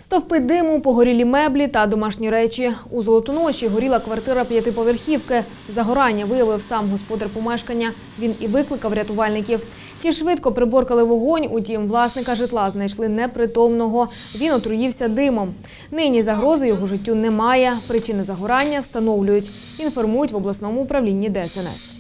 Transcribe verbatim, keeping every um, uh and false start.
Стовпи диму, погорілі меблі та домашні речі. У Золотоноші горіла квартира п'ятиповерхівки. Загорання виявив сам господар помешкання. Він і викликав рятувальників. Ті швидко приборкали вогонь, утім власника житла знайшли непритомного. Він отруївся димом. Нині загрози його життю немає. Причини загорання встановлюють. Інформують в обласному управлінні Де Ес Ен Ес.